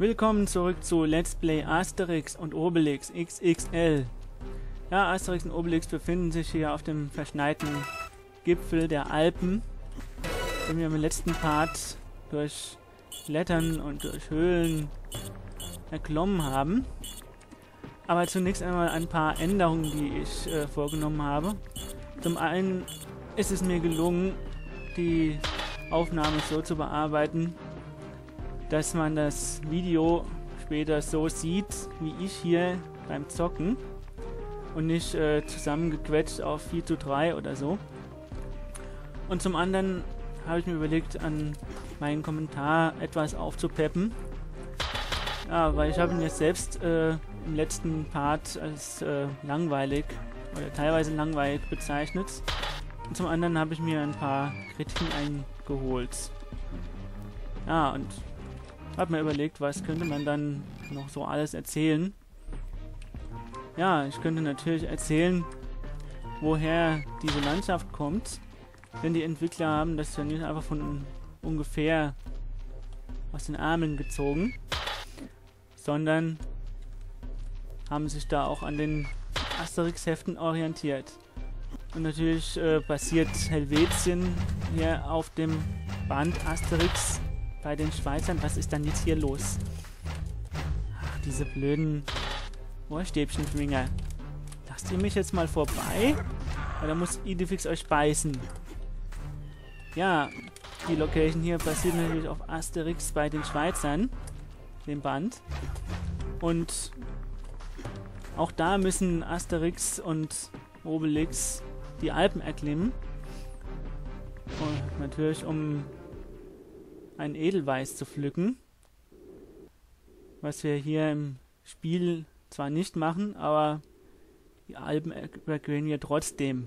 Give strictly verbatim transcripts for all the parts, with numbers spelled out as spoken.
Willkommen zurück zu Let's Play Asterix und Obelix X X L. Ja, Asterix und Obelix befinden sich hier auf dem verschneiten Gipfel der Alpen, den wir im letzten Part durch Klettern und durch Höhlen erklommen haben. Aber zunächst einmal ein paar Änderungen, die ich äh, vorgenommen habe. Zum einen ist es mir gelungen, die Aufnahme so zu bearbeiten, dass man das Video später so sieht, wie ich hier beim Zocken und nicht äh, zusammengequetscht auf vier zu drei oder so. Und zum anderen habe ich mir überlegt, an meinen Kommentar etwas aufzupeppen. Ja, weil ich habe ihn jetzt selbst äh, im letzten Part als äh, langweilig oder teilweise langweilig bezeichnet. Und zum anderen habe ich mir ein paar Kritiken eingeholt. Ja, und habe mir überlegt, was könnte man dann noch so alles erzählen. Ja, ich könnte natürlich erzählen, woher diese Landschaft kommt. Denn die Entwickler haben das ja nicht einfach von ungefähr aus den Ärmeln gezogen, sondern haben sich da auch an den Asterix-Heften orientiert. Und natürlich äh, basiert Helvetien hier auf dem Band Asterix bei den Schweizern. Was ist dann jetzt hier los? Ach, diese blöden Ohrstäbchenfinger. Lasst ihr mich jetzt mal vorbei? Oder muss Idefix euch beißen? Ja, die Location hier basiert natürlich auf Asterix bei den Schweizern, dem Band. Und auch da müssen Asterix und Obelix die Alpen erklimmen. Und natürlich um ein Edelweiß zu pflücken. Was wir hier im Spiel zwar nicht machen, aber die Alpen überqueren wir trotzdem.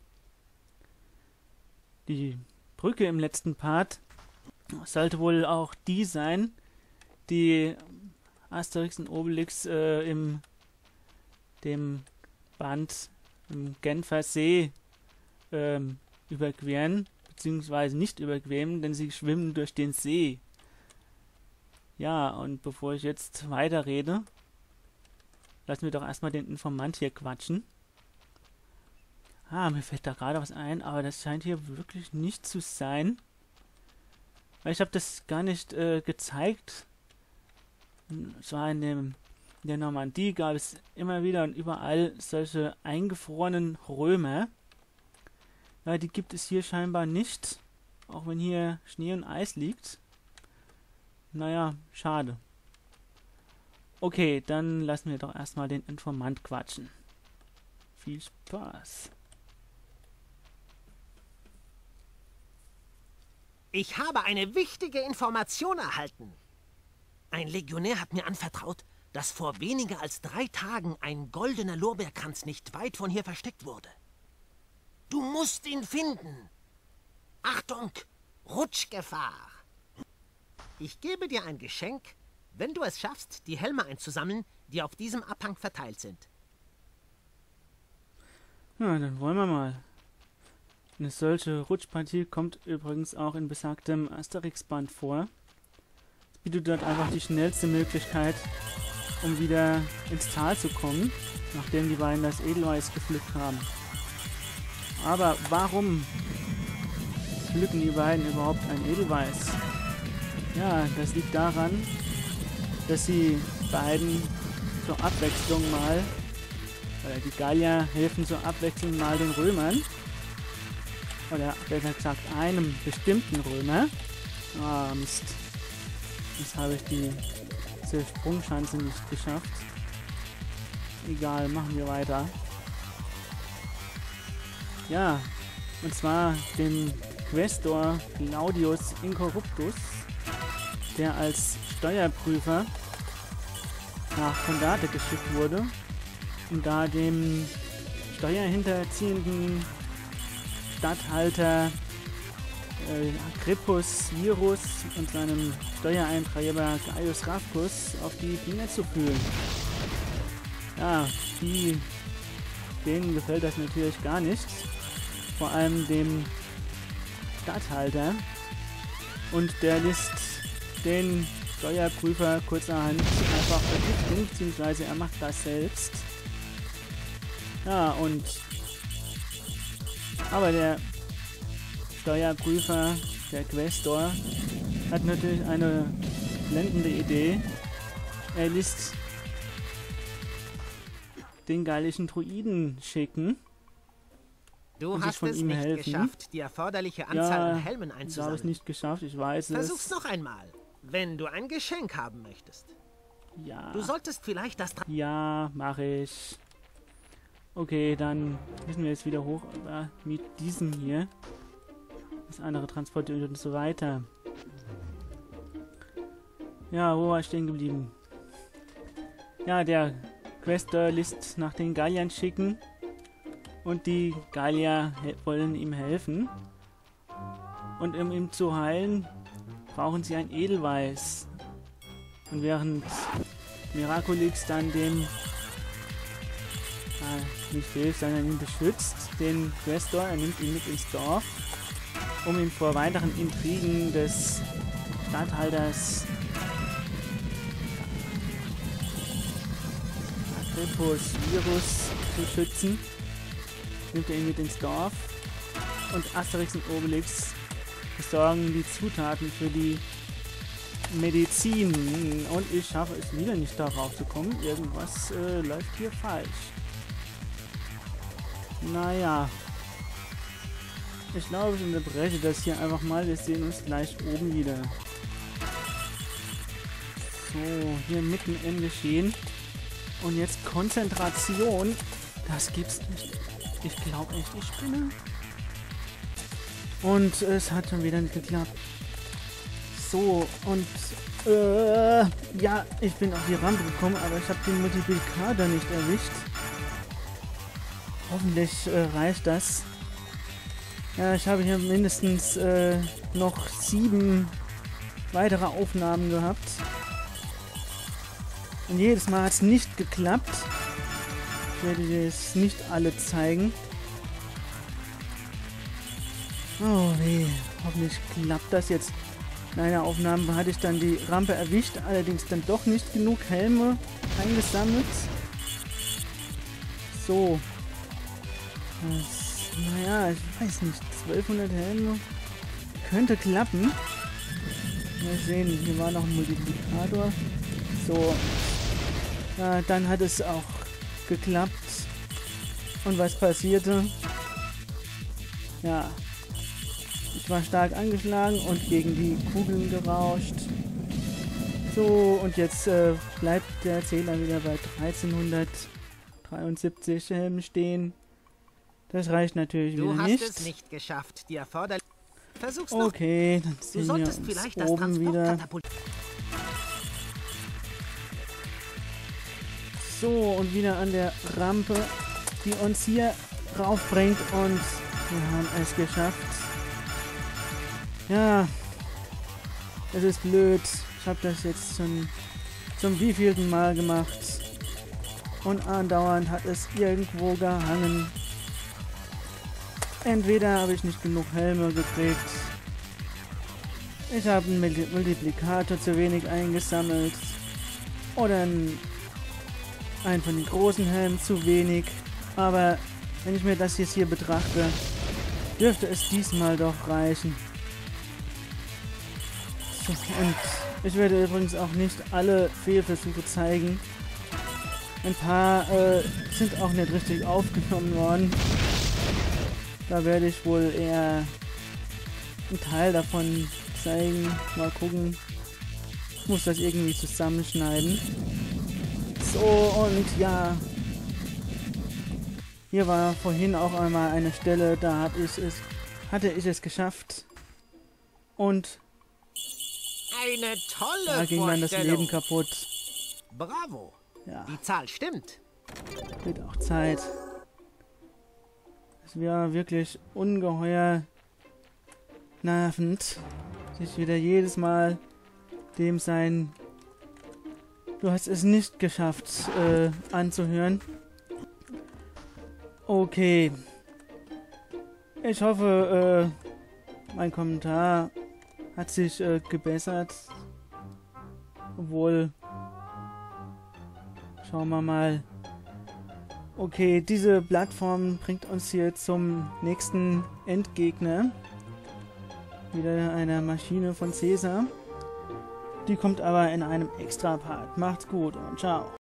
Die Brücke im letzten Part sollte wohl auch die sein, die Asterix und Obelix äh, im dem Band im Genfer See ähm, überqueren, beziehungsweise nicht überqueren, denn sie schwimmen durch den See. Ja, und bevor ich jetzt weiterrede, lassen wir doch erstmal den Informant hier quatschen. Ah, mir fällt da gerade was ein, aber das scheint hier wirklich nicht zu sein. Weil ich habe das gar nicht äh, gezeigt. Es war in, dem, in der Normandie, gab es immer wieder und überall solche eingefrorenen Römer. Ja, die gibt es hier scheinbar nicht. Auch wenn hier Schnee und Eis liegt. Naja, schade. Okay, dann lassen wir doch erstmal den Informant quatschen. Viel Spaß. Ich habe eine wichtige Information erhalten. Ein Legionär hat mir anvertraut, dass vor weniger als drei Tagen ein goldener Lorbeerkranz nicht weit von hier versteckt wurde. Du musst ihn finden. Achtung, Rutschgefahr. Ich gebe dir ein Geschenk, wenn du es schaffst, die Helme einzusammeln, die auf diesem Abhang verteilt sind. Ja, dann wollen wir mal. Eine solche Rutschpartie kommt übrigens auch in besagtem Asterix-Band vor. Es bietet dort einfach die schnellste Möglichkeit, um wieder ins Tal zu kommen, nachdem die beiden das Edelweiß gepflückt haben. Aber warum pflücken die beiden überhaupt ein Edelweiß? Ja, das liegt daran, dass sie beiden zur Abwechslung mal, oder die Gallier helfen zur Abwechslung mal den Römern, oder besser gesagt einem bestimmten Römer. Ah, Mist. Jetzt habe ich die, diese Sprungschanze nicht geschafft. Egal, machen wir weiter. Ja, und zwar den Questor Claudius Incorruptus, der als Steuerprüfer nach Condate geschickt wurde, um da dem steuerhinterziehenden Statthalter äh, Agrippus Virus und seinem Steuereintreiber Gaius Rafcus auf die Finger zu fühlen. Ja, die, denen gefällt das natürlich gar nicht. Vor allem dem Statthalter. Und der lässt den Steuerprüfer kurzerhand einfach Vergiftung, beziehungsweise er macht das selbst. Ja, und aber der Steuerprüfer, der Questor, hat natürlich eine blendende Idee. Er lässt den gallischen Druiden schicken. Du und hast von es ihm nicht helfen. geschafft, die erforderliche Anzahl Ja, an Helmen das habe ich einzusammeln. nicht geschafft, ich weiß Versuch's es. noch einmal, wenn du ein Geschenk haben möchtest. Ja, Du solltest vielleicht das... Tra ja, mache ich. Okay, dann müssen wir jetzt wieder hoch, aber mit diesem hier. Das andere transportiert und so weiter. Ja, wo war ich stehen geblieben? Ja, der Questor lässt nach den Galliern schicken. Und die Gallier wollen ihm helfen. Und um ihn zu heilen, brauchen sie ein Edelweiß. Und während Miraculix dann dem äh, nicht hilft, sondern ihn beschützt, den Questor, er nimmt ihn mit ins Dorf, um ihn vor weiteren Intrigen des Statthalters Agripus Virus zu schützen. Nimmt er ihn mit ins Dorf. Und Asterix und Obelix besorgen die Zutaten für die Medizin. Und ich schaffe es wieder nicht darauf zu kommen. Irgendwas äh, läuft hier falsch. Naja. Ich glaube, ich unterbreche das hier einfach mal. Wir sehen uns gleich oben wieder. So, hier mitten im Geschehen. Und jetzt Konzentration. Das gibt's nicht. Ich glaube echt, ich spinne. Und es hat schon wieder nicht geklappt. So, und äh, ja, ich bin auf die Rampe gekommen, aber ich habe den Multiplikator nicht erwischt. Hoffentlich äh, reicht das. Ja, ich habe hier mindestens äh, noch sieben weitere Aufnahmen gehabt. Und jedes Mal hat es nicht geklappt. Ich werde dir jetzt nicht alle zeigen. Oh weh, hoffentlich klappt das jetzt. In einer Aufnahme hatte ich dann die Rampe erwischt, allerdings dann doch nicht genug Helme eingesammelt. So. Das, naja, ich weiß nicht, zwölfhundert Helme könnte klappen. Mal sehen, hier war noch ein Multiplikator. So. Ja, dann hat es auch geklappt. Und was passierte? Ja. Ich war stark angeschlagen und gegen die Kugeln gerauscht. So, und jetzt äh, bleibt der Zähler wieder bei dreizehnhundertdreiundsiebzig Helmen stehen. Das reicht natürlich du wieder hast nicht. es nicht geschafft, die erforderliche... Versuch's noch. Okay, dann Du sehen wir solltest uns vielleicht das oben wieder. Transportkatapult... So, und wieder an der Rampe, die uns hier raufbringt, und wir haben es geschafft. Ja, es ist blöd. Ich habe das jetzt schon zum wievielten Mal gemacht. Und andauernd hat es irgendwo gehangen. Entweder habe ich nicht genug Helme gekriegt. Ich habe einen Multiplikator zu wenig eingesammelt. Oder einen von den großen Helmen zu wenig. Aber wenn ich mir das jetzt hier betrachte, dürfte es diesmal doch reichen. So, und ich werde übrigens auch nicht alle Fehlversuche zeigen. Ein paar äh, sind auch nicht richtig aufgenommen worden. Da werde ich wohl eher einen Teil davon zeigen. Mal gucken. Ich muss das irgendwie zusammenschneiden. So, und ja. Hier war vorhin auch einmal eine Stelle, da hab ich es, hatte ich es geschafft. Und Eine tolle da ging dann das Vorstellung. Leben kaputt. Bravo. Ja, Die Zahl stimmt. wird auch Zeit. Es wäre wirklich ungeheuer nervend, sich wieder jedes Mal dem sein "Du hast es nicht geschafft" äh, anzuhören. Okay. Ich hoffe, äh, mein Kommentar hat sich äh, gebessert. Obwohl... Schauen wir mal. Okay, diese Plattform bringt uns hier zum nächsten Endgegner. Wieder eine Maschine von Caesar. Die kommt aber in einem Extra-Part. Macht's gut und ciao.